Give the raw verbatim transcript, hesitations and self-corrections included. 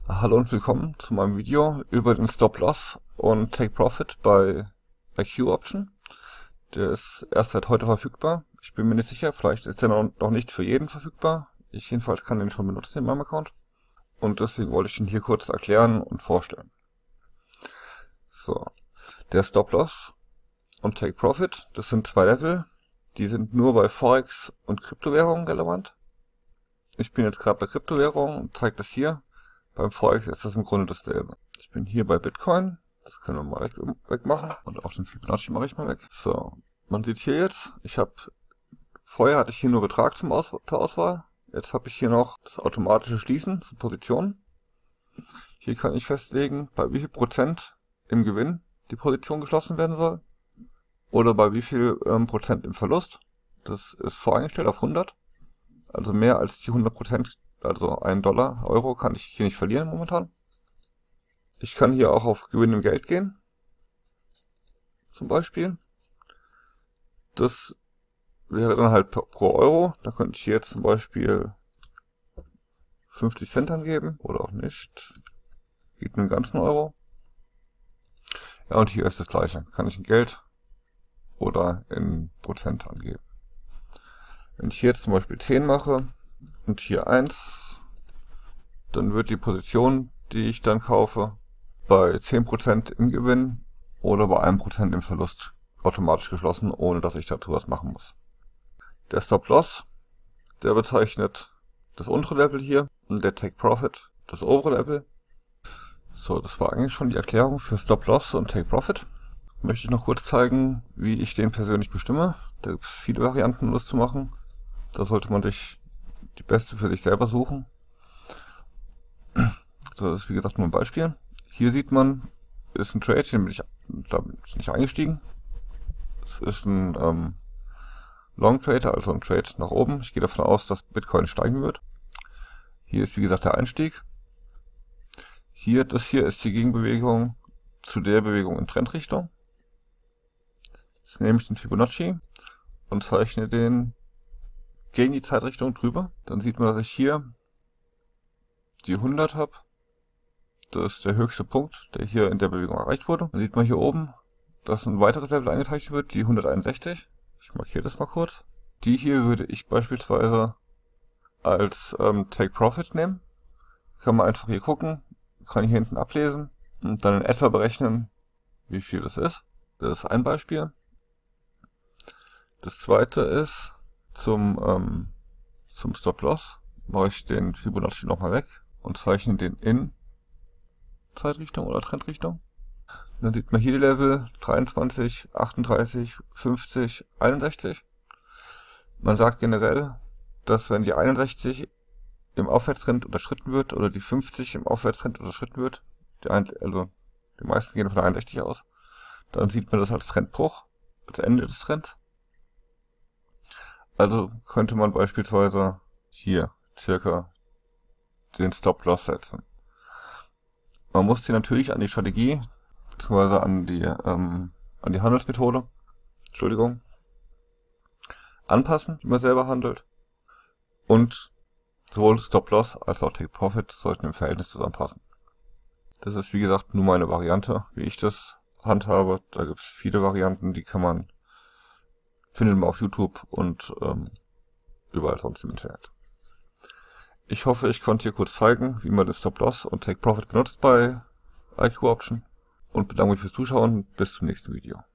Hallo und willkommen zu meinem Video über den Stop-Loss und Take-Profit bei I Q Option. Der ist erst seit heute verfügbar. Ich bin mir nicht sicher, vielleicht ist der noch, noch nicht für jeden verfügbar. Ich jedenfalls kann den schon benutzen in meinem Account. Und deswegen wollte ich ihn hier kurz erklären und vorstellen. So, der Stop-Loss und Take-Profit, das sind zwei Level. Die sind nur bei Forex und Kryptowährungen relevant. Ich bin jetzt gerade bei Kryptowährungen und zeige das hier. Beim Forex ist das im Grunde dasselbe. Ich bin hier bei Bitcoin. Das können wir mal weg, wegmachen. Und auch den Fibonacci mache ich mal weg. So, man sieht hier jetzt, ich habe, vorher hatte ich hier nur Betrag zum Aus, zur Auswahl. Jetzt habe ich hier noch das automatische Schließen von Positionen. Hier kann ich festlegen, bei wie viel Prozent im Gewinn die Position geschlossen werden soll. Oder bei wie viel ähm, Prozent im Verlust. Das ist voreingestellt auf hundert. Also mehr als die hundert Prozent, also ein Dollar, Euro kann ich hier nicht verlieren momentan. Ich kann hier auch auf Gewinn im Geld gehen. Zum Beispiel. Das wäre dann halt pro Euro. Da könnte ich hier jetzt zum Beispiel fünfzig Cent angeben. Oder auch nicht. Geht nur den ganzen Euro. Ja, und hier ist das gleiche. Kann ich in Geld oder in Prozent angeben. Wenn ich hier jetzt zum Beispiel zehn mache und hier eins, dann wird die Position, die ich dann kaufe, bei zehn Prozent im Gewinn oder bei einem Prozent im Verlust automatisch geschlossen, ohne dass ich dazu was machen muss. Der Stop-Loss, der bezeichnet das untere Level hier und der Take-Profit das obere Level. So, das war eigentlich schon die Erklärung für Stop-Loss und Take-Profit. Möchte ich noch kurz zeigen, wie ich den persönlich bestimme. Da gibt es viele Varianten, um das zu machen. Da sollte man sich die beste für sich selber suchen. So, das ist wie gesagt nur ein Beispiel. Hier sieht man, ist ein Trade, den bin ich da bin ich nicht eingestiegen. Es ist ein ähm, Long Trade, also ein Trade nach oben. Ich gehe davon aus, dass Bitcoin steigen wird. Hier ist wie gesagt der Einstieg. Hier, das hier ist die Gegenbewegung zu der Bewegung in Trendrichtung. Jetzt nehme ich den Fibonacci und zeichne den gegen die Zeitrichtung drüber. Dann sieht man, dass ich hier die hundert habe. Das ist der höchste Punkt, der hier in der Bewegung erreicht wurde. Dann sieht man hier oben, dass ein weiteres Level eingezeichnet wird, die hunderteinundsechzig. Ich markiere das mal kurz. Die hier würde ich beispielsweise als ähm, Take Profit nehmen. Kann man einfach hier gucken, kann ich hier hinten ablesen und dann in etwa berechnen, wie viel das ist. Das ist ein Beispiel. Das zweite ist, zum, ähm, zum Stop-Loss mache ich den Fibonacci nochmal weg und zeichne den in Zeitrichtung oder Trendrichtung. Dann sieht man hier die Level dreiundzwanzig, achtunddreißig, fünfzig, einundsechzig. Man sagt generell, dass wenn die einundsechzig im Aufwärtstrend unterschritten wird oder die fünfzig im Aufwärtstrend unterschritten wird, die ein, also die meisten gehen von der einundsechzig aus, dann sieht man das als Trendbruch, als Ende des Trends. Also könnte man beispielsweise hier circa den Stop-Loss setzen. Man muss hier natürlich an die Strategie, beziehungsweise an die, ähm, an die Handelsmethode, Entschuldigung, anpassen, wie man selber handelt. Und sowohl Stop-Loss als auch Take-Profit sollten im Verhältnis zusammenpassen. Das ist wie gesagt nur meine Variante, wie ich das handhabe. Da gibt es viele Varianten, die kann man findet man auf YouTube und ähm, überall sonst im Internet. Ich hoffe, ich konnte hier kurz zeigen, wie man den Stop-Loss und Take-Profit benutzt bei I Q Option und bedanke mich fürs Zuschauen. Bis zum nächsten Video.